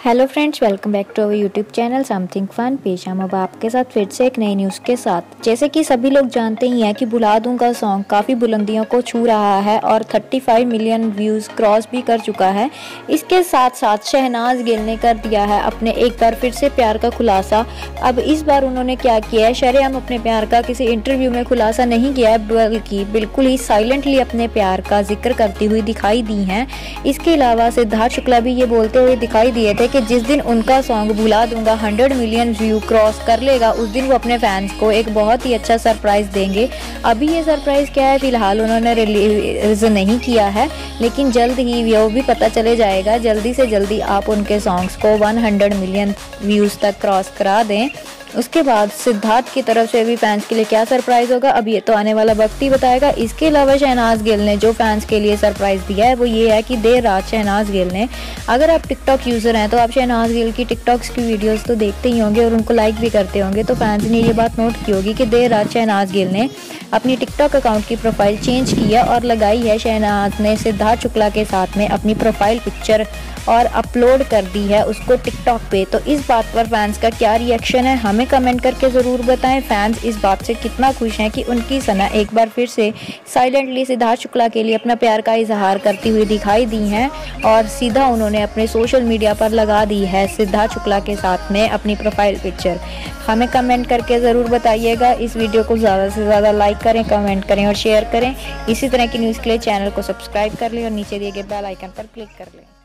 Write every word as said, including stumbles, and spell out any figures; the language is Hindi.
Hello friends, welcome back to our YouTube channel something fun. पेश हम अब आपके साथ फिर से एक नई न्यूज़ के साथ। जैसे कि सभी लोग जानते ही हैं कि बुला दूं का सॉन्ग काफ़ी बुलंदियों को छू रहा है और पैंतीस मिलियन व्यूज़ क्रॉस भी कर चुका है। इसके साथ साथ शहनाज गिल ने कर दिया है अपने एक बार फिर से प्यार का खुलासा। अब इस बार उन्होंने क्या किया है, शरेआम अपने प्यार का किसी इंटरव्यू में खुलासा नहीं किया है, बल्कि बिल्कुल ही साइलेंटली अपने प्यार का जिक्र करती हुई दिखाई दी हैं। इसके अलावा सिद्धार्थ शुक्ला भी ये बोलते हुए दिखाई दिए थे कि जिस दिन उनका सॉन्ग बुला दूंगा सौ मिलियन व्यू क्रॉस कर लेगा, उस दिन वो अपने फैंस को एक बहुत ही अच्छा सरप्राइज देंगे। अभी ये सरप्राइज क्या है फिलहाल उन्होंने रिलीज नहीं किया है, लेकिन जल्द ही वो भी पता चले जाएगा। जल्दी से जल्दी आप उनके सॉन्ग्स को सौ मिलियन व्यूज़ तक क्रॉस करा दें। उसके बाद सिद्धार्थ की तरफ से भी फैंस के लिए क्या सरप्राइज होगा, अब ये तो आने वाला वक्त ही बताएगा। इसके अलावा शहनाज गिल ने जो फैंस के लिए सरप्राइज दिया है वो ये है कि देर रात शहनाज गिल ने, अगर आप टिकटॉक यूज़र हैं तो आप शहनाज गिल की टिकटॉक्स की वीडियोस तो देखते ही होंगे और उनको लाइक भी करते होंगे, तो फैंस ने ये बात नोट की होगी कि देर रात शहनाज गिल ने अपनी टिकटॉक अकाउंट की प्रोफाइल चेंज की है और लगाई है शहनाज ने सिद्धार्थ शुक्ला के साथ में अपनी प्रोफाइल पिक्चर और अपलोड कर दी है उसको टिकटॉक पे। तो इस बात पर फैंस का क्या रिएक्शन है हमें कमेंट करके ज़रूर बताएं। फैंस इस बात से कितना खुश हैं कि उनकी सना एक बार फिर से साइलेंटली सिद्धार्थ शुक्ला के लिए अपना प्यार का इजहार करती हुई दिखाई दी हैं और सीधा उन्होंने अपने सोशल मीडिया पर लगा दी है सिद्धार्थ शुक्ला के साथ में अपनी प्रोफाइल पिक्चर। हमें कमेंट करके ज़रूर बताइएगा। इस वीडियो को ज़्यादा से ज़्यादा लाइक करें, कमेंट करें और शेयर करें। इसी तरह की न्यूज़ के लिए चैनल को सब्सक्राइब कर लें और नीचे दिए गए बेल आइकन पर क्लिक कर लें।